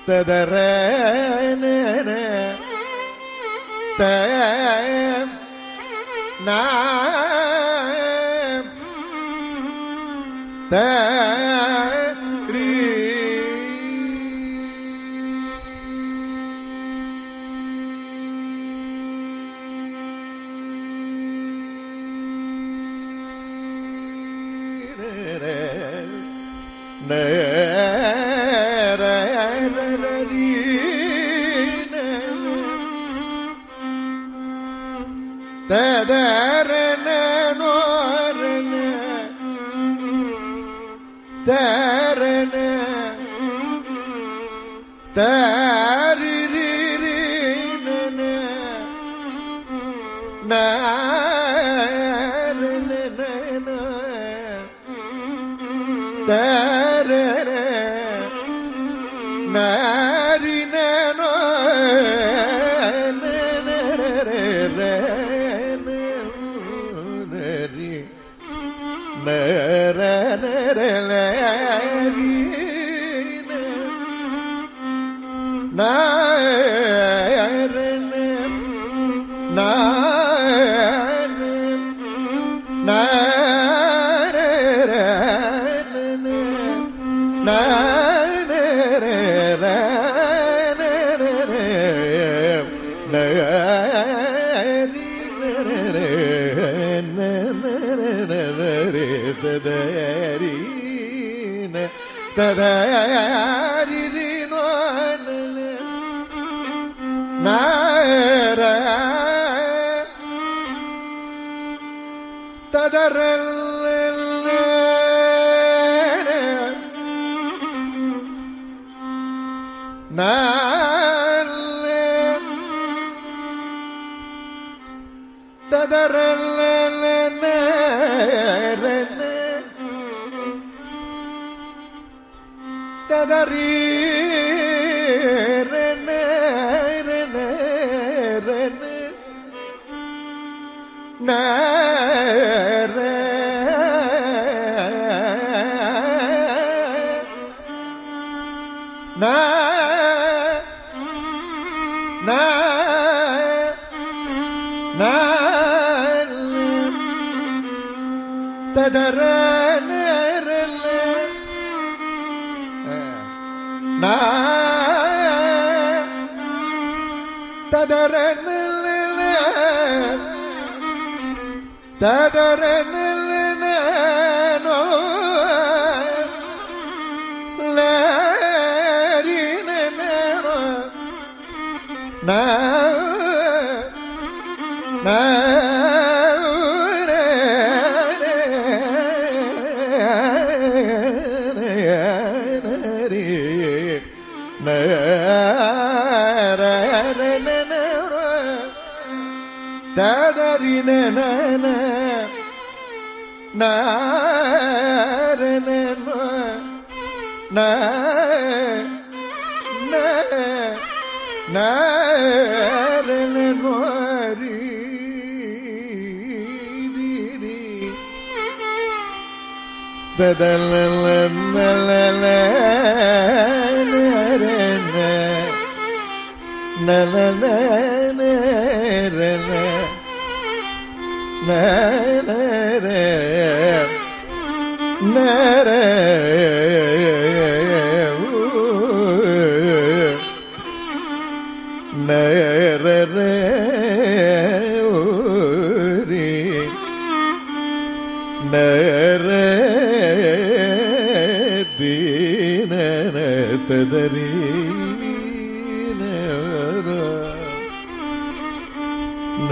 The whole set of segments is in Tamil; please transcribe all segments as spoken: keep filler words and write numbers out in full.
ததரன த நா த ரி ந ததரன நோரன தரன தரிரிரின நாரன தரன நாரின ததரிரினோ நார ததரல் நால் ததரல் ததரி ந ததர நா ததரன ததரன நோ லரின நரோ நா நா ததரின நாரன நாரன நோரி ததல நல நர நர நர நர தீன ததரி ந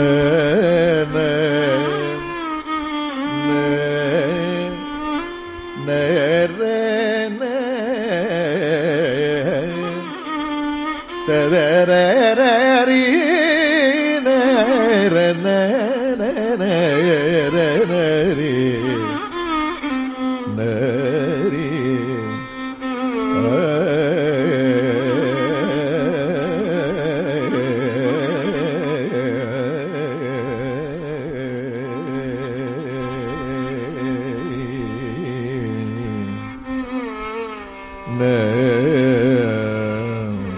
ததரரி நரி நரி ந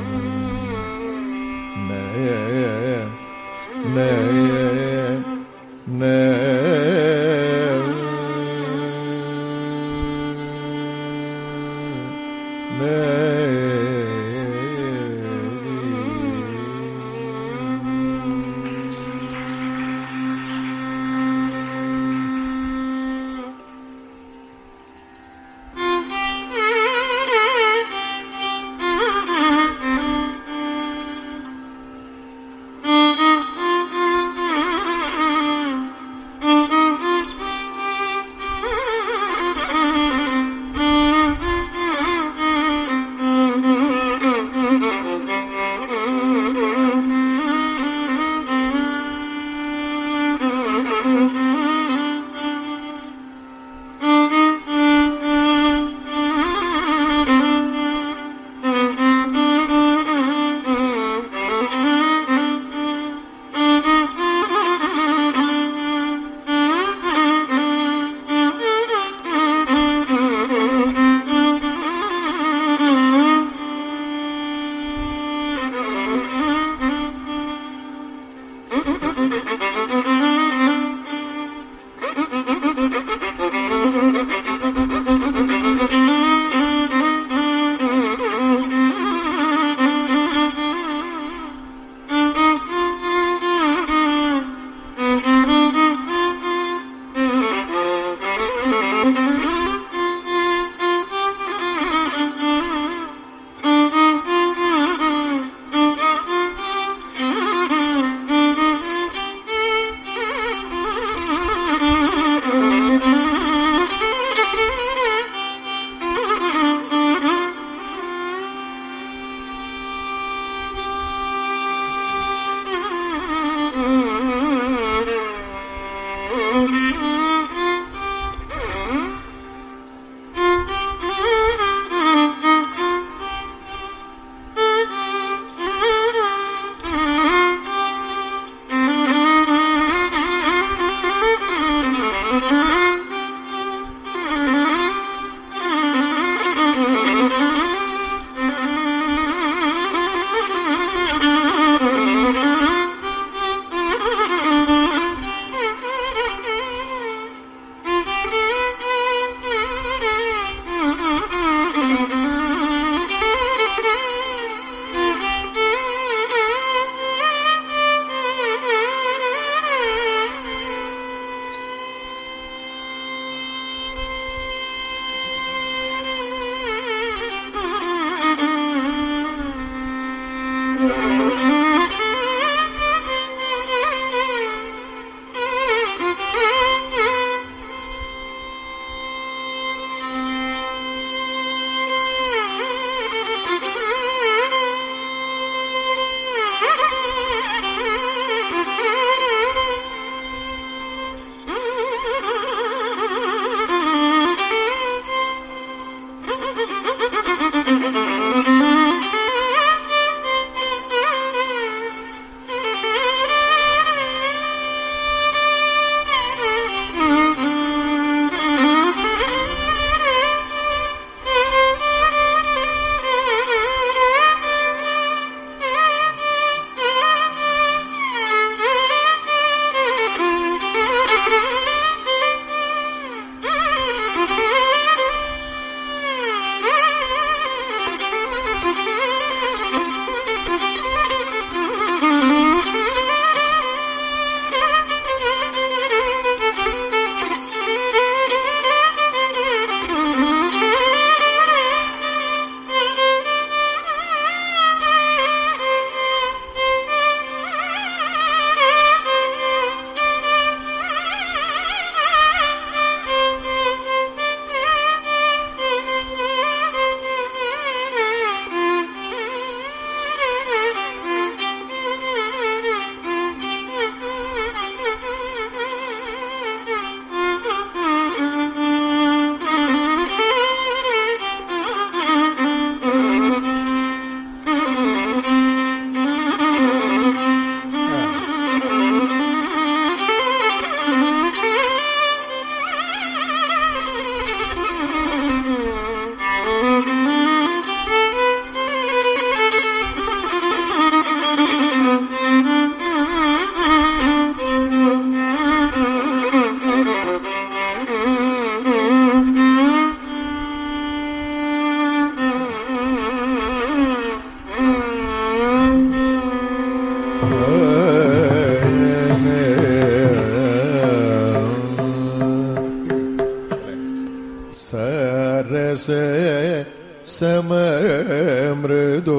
மிருது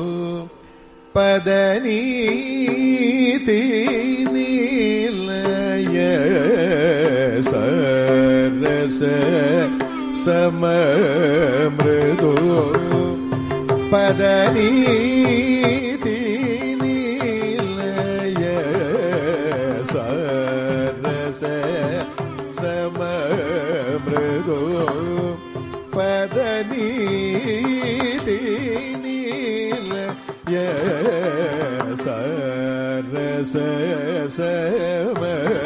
பதநீதி நீலய சரச சமமிருது பதநீதி நீலய சரச சமமிருது பதநீதி நீலய சரச சம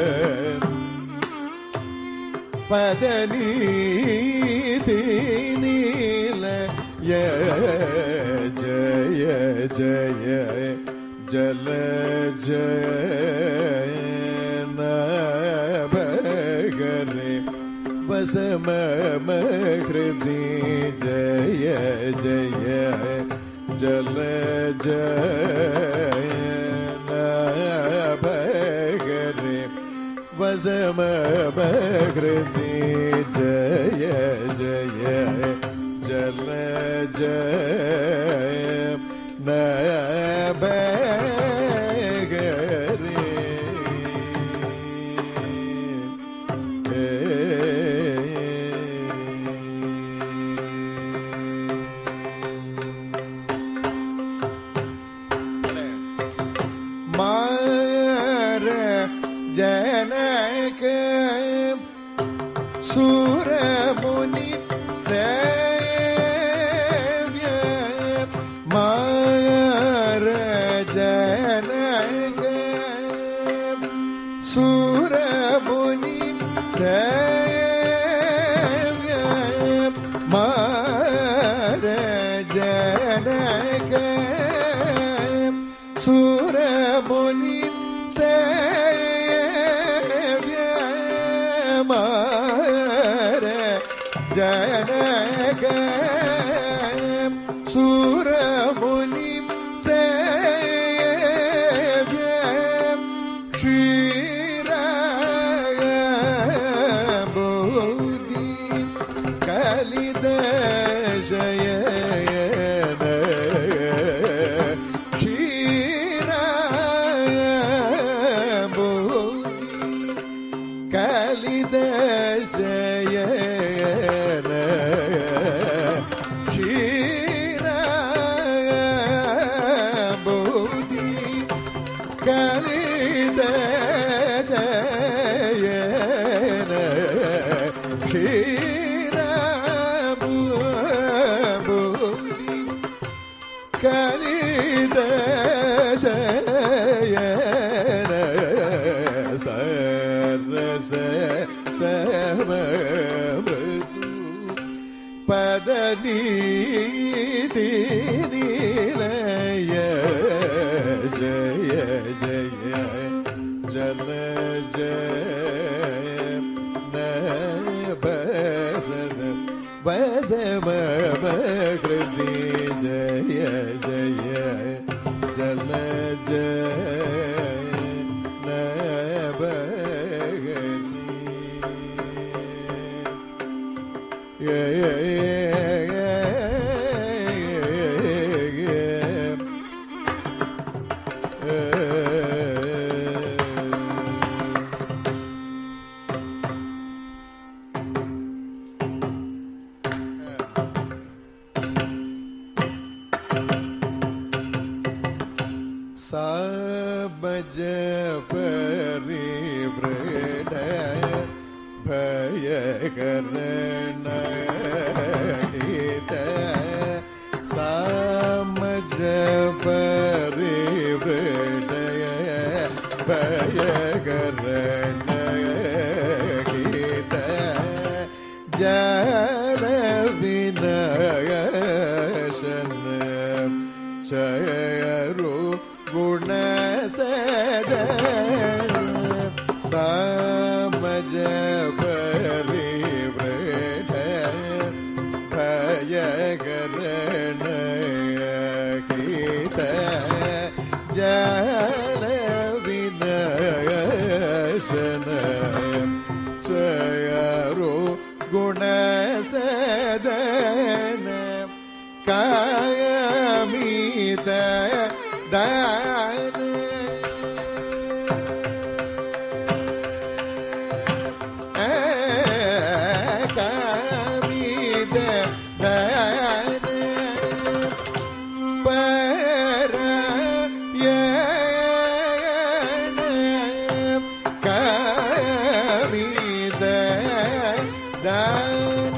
பதநீதி நீலய ஜய ஜய ஜல ஜய நபகரே வசமமஹ்ருதி ஜய ஜய ஜல ஜய நபகரே வசமமஹ்ருதி ஜய ஜய ஜல ஜய நபகரே மார ஜனக சூரமுனி சேவ்ய மார ஜனக சூரமுனி சேவ்ய மார ஜனக சூரமுனி சேவ்ய மார ஜனக சூரமுனி சேவ்ய ஸ்ரீராய போதி கலித ஜயன ஸ்ரீராய போதி கலித ஜயன ஸ்ரீராய போதி கலித ஜயன ஸ்ரீராய போதி கலித ஜயன சரச சமமிருது பதநீதி நீலய ஜய ஜய ஜல ஜய நபசத வசமமஹ்ருதி ஜய ஜய ஜல ஜய நபகரி yeah yeah yeah sabaj parivred भयकरण हित सामज परिवृडय भयकरण हित जल विनयसन चयरु गुण सदन सामज परिवृड भयकरण हित जल विनयसन चयरु गुण सदन कायमी தான காமித தான பரயண காமித தான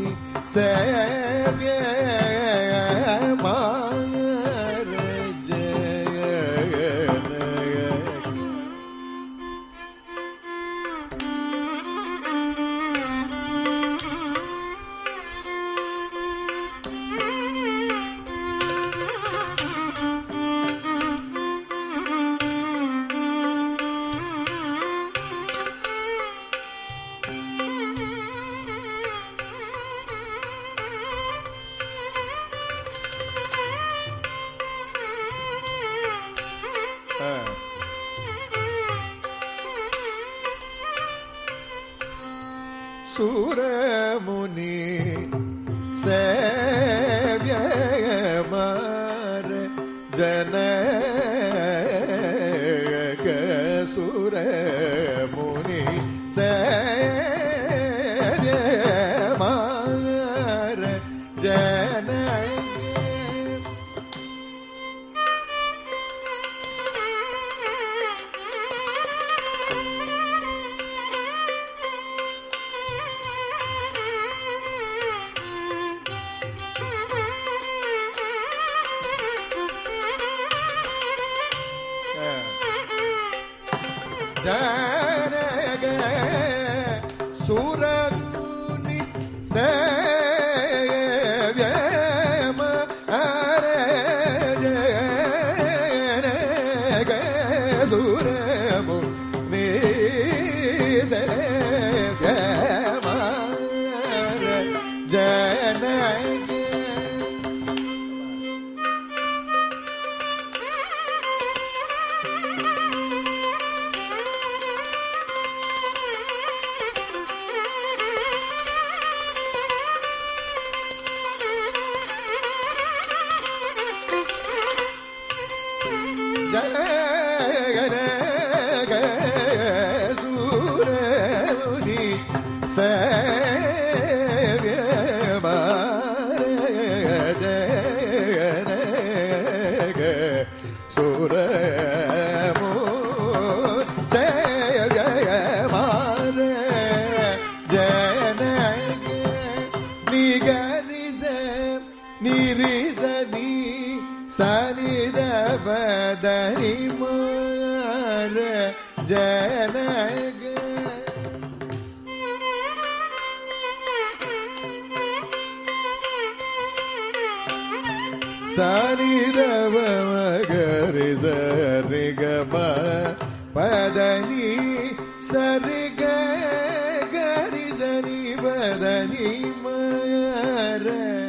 Sevye mar சூரமுனி சேவ்யமார ஜனக சூரமுனி சேவ்யமார ஜனக ஜனக சூரமுனி சேவ்யமார ஜனக சூரமுனி சேவ்யமார ஜனக ஜனக சூரமுனி சேவ்யமார ஜனக சூரமுனி சேவ்யமார ஜனக நிகரிச நிரிசனி சனிதபதனி மார ஜனக சனிதப மகரி சரிகம பதனி சரிக கரி சனி பதனி மார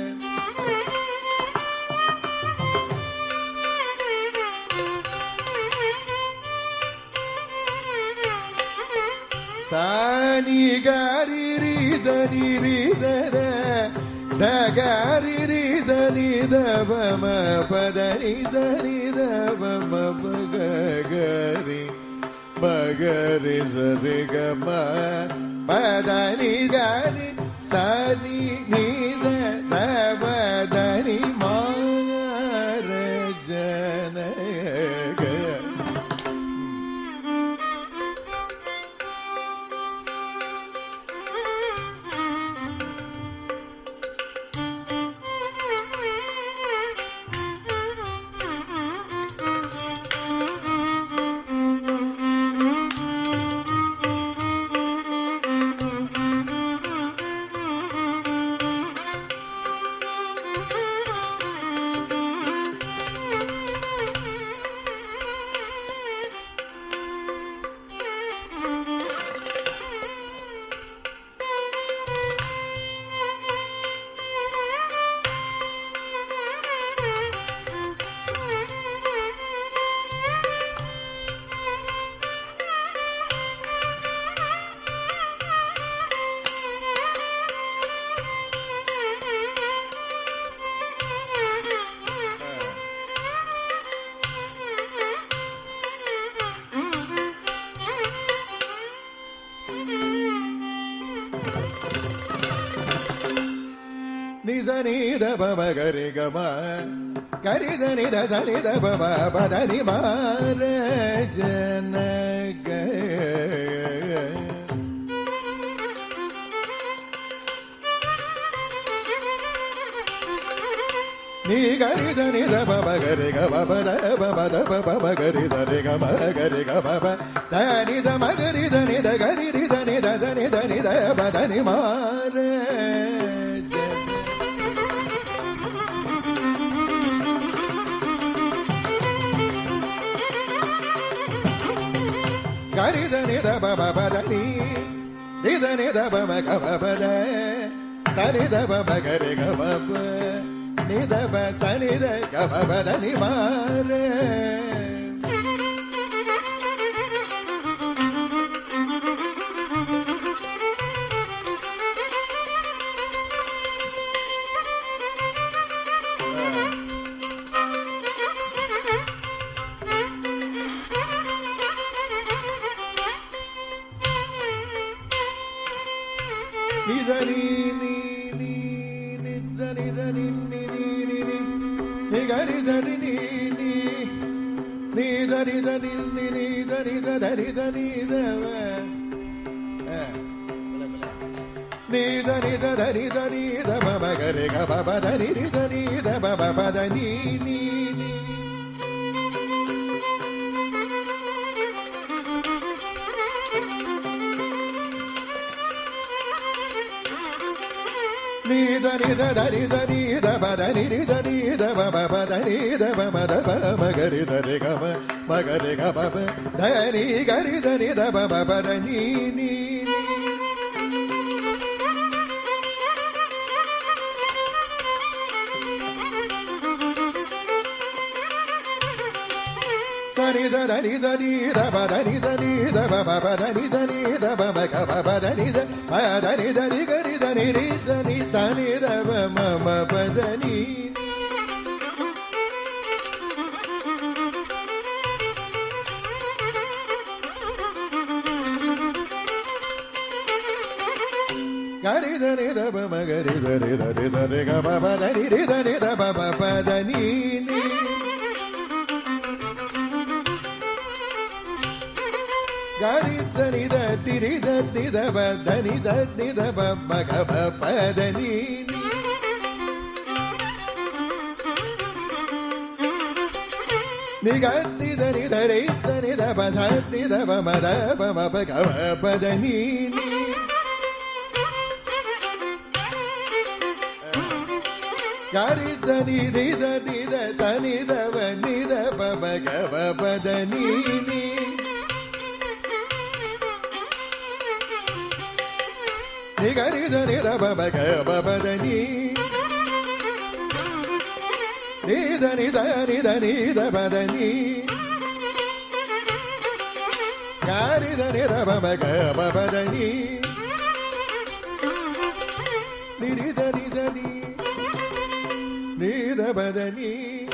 சனி கரி ரி சனி ரி சத தகரி ரி சனி தபம பதனி சனி தபம பகரி மகரி சரிகம பதனி கரி சனி நீத தபதனி மார ஜனக நிசனி தபம கரி கம கரி சனி த சனி தபம பதனி மார ஜனக நீ கரி சனி தபம கரி கம பத பத பம கரி சரி கம கரி கம தனி சம கரி சனி த கரி ரி சனி த சனி தனி த பதனி மார கரி சனி தப பதனி ரி சனி தபம கம பத சனி தபம கரி கம நிதப சனித கபபதனி மார zani ni ni ni zani zani ni ni ni ni ni gari zani ni ni ni zani zani ni ni zani zani zani zava ni zani zani zani zava magare ga baba zani zani zava baba zani ni ni ni da ni da da ni da ni da ba da ni ni da ni da ba ba ba da ni da ba ma da ba ma ga ri da re ga ma ma ga re ga ba ba da ni ga ri da ni da ba ba ba da ni ni ni sa ni sa da ni sa ni da ba da ni sa ni da ba ba ba da ni sa ni da ba ma ga ba ba da ni sa ma da ni da ni ga ri da ni ri da ni sa ni da ba ma ma ba da ni ga ri da ni da ba ma ga ri da ri da ri da ri ga ba ba da ni ri da ni da ba ba ba da ni ni gari zani da di ri da di da ba da ni da ni da ba ma ga ba ba da ni ni ni ga di da ni da ri da ni da ba sa ni da ba ma da ba ma ba ga ba ba da ni ni gari zani ri da di da sa ni da ba ni da ba ma ga ba ba da ni ni ni ga ri da ni da ba ba ga ba ba da ni ni da ni sa ni da ni da ba da ni ga ri da ni da ba ba ga ba ba da ni ni ri da ni da ni ni da ba da ni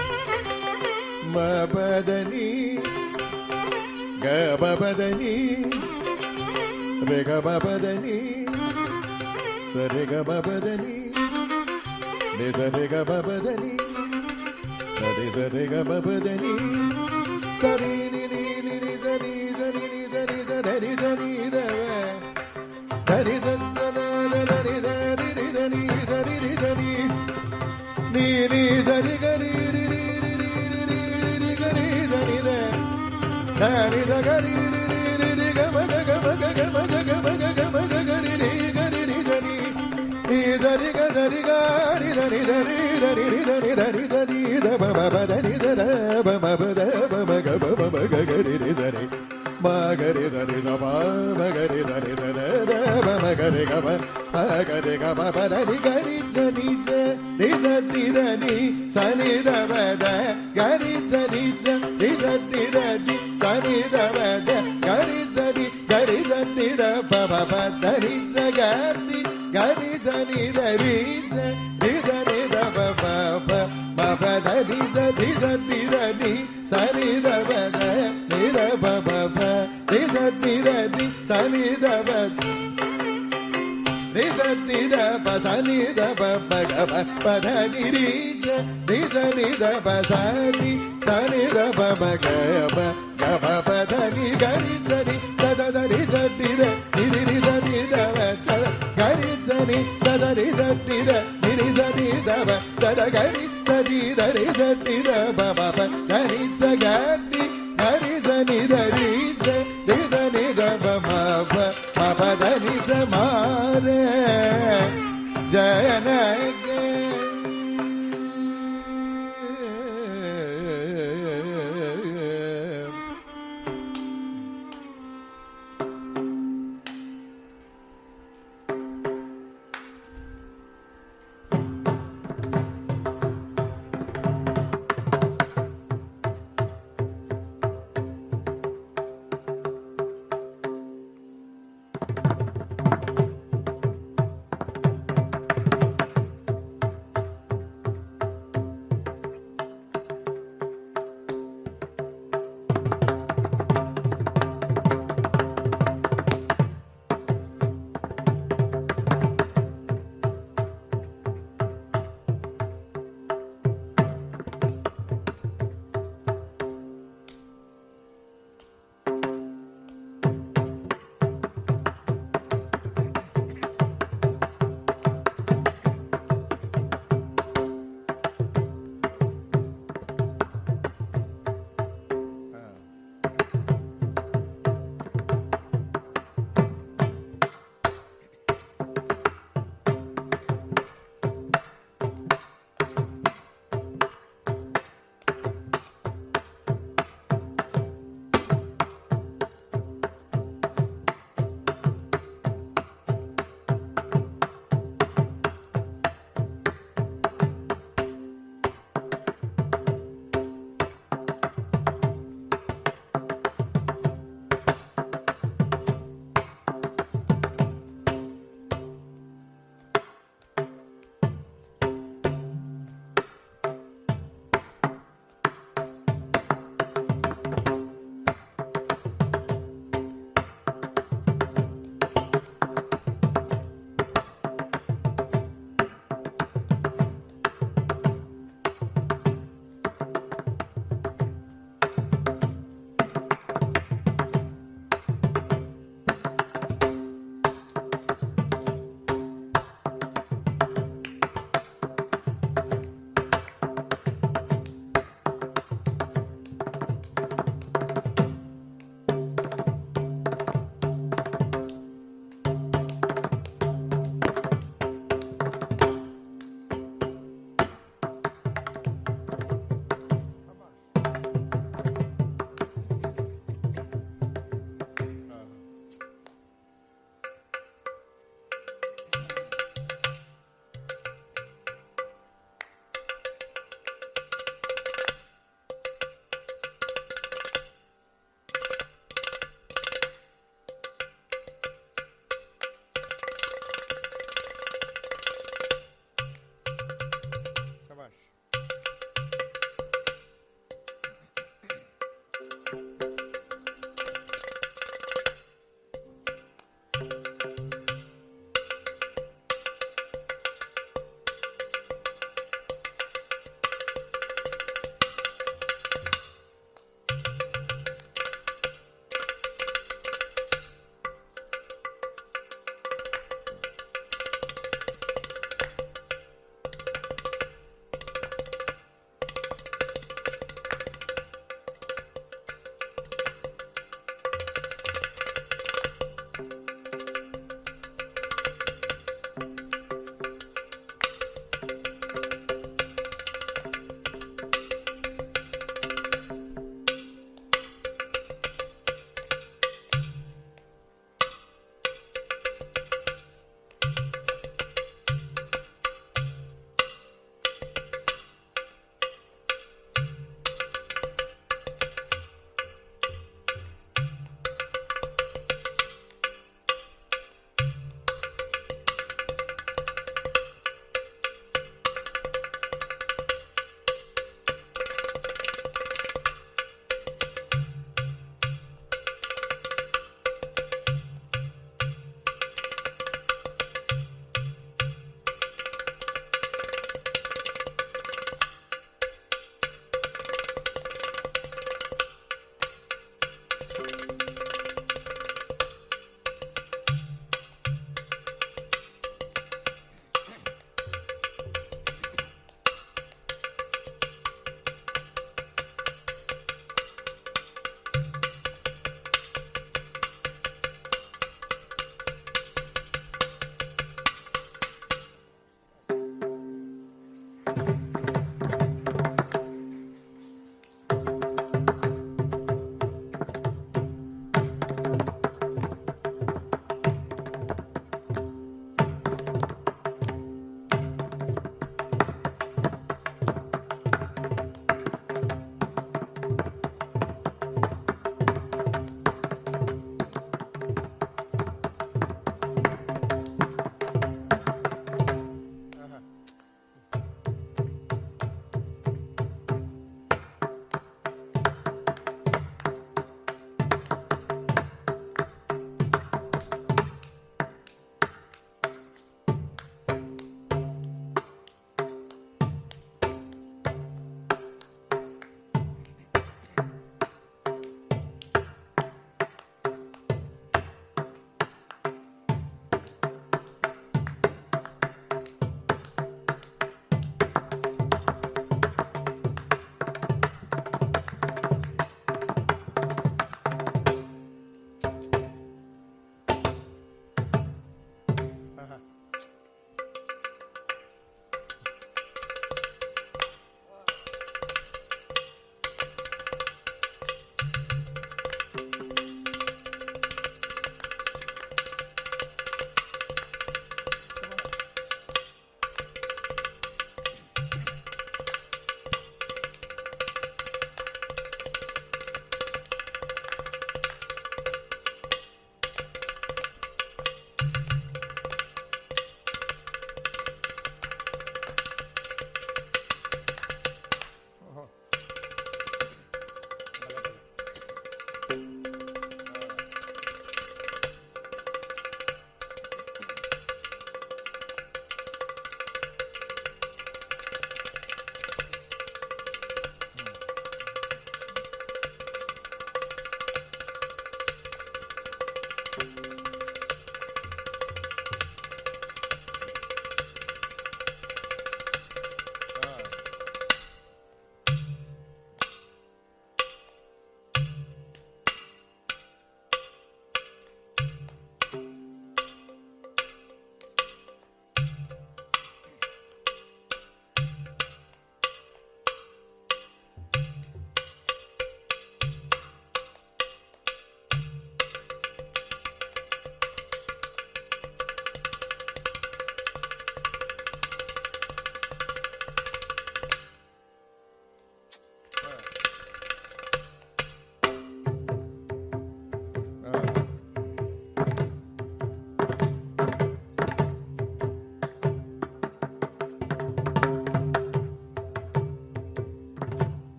ma ba da ni ga ba ba da ni re ga ba ba da ni sa re ga ba ba da ni ni sa re ga ba ba da ni sa re sa re ga ba ba da ni sa ri ni ni ni ni sa ni sa ni ni sa ni sa da ni sa ni da ba da ni da da da da ni da ni ni da ni sa ni ni da ni ni ni sa ni ga ni ni ni ni ni ni ni ga ni sa ni da da ni sa ga ni ni ni ni ga ma ga ga ma ga ga ma ga ga ma ga ga ma ga ga ni ni ga ni ni sa ni ni sa ni ga sa ni ga ni da ni da ni da ni ni da ni da ni da ni da ba ba ba da ni da da ba ma ba da ba ma ga ba ma ga ga ni ni sa ni ma ga ni sa ni sa ba ma ga ni sa ni da da da ba ma ga ni ga ba ma ga ni ga ba ba da ni ga ni sa ni da ni sa ni da ni sa ni da ba da ga ni sa ni sa ni da ni da ni sa ni da ba da ga ni sa ni ga ni sa ni da ba ba ba da ni sa ga ni ga ni sa ni da ni sa ni da ni da ba ba ba ma ba da ni sa ni sa ni da ni sa ni da ba da ni da ba ba ba ni sa ni da ni sa ni da ba ni sa ni da ba sa ni da ba ba ga ba ba da ni ri sa ni sa ni da ba sa ni sa ni da ba ba ga ba ga ba ba da ni ga ri sa ni sa sa sa ni sa ni da ni ni ni sa ni da ba ga ri sa ni sa sa ni sa ni da ni ni sa ni da ba da da ga ri sa ni da ri sa ni da ba ba ba ga ri sa ga ni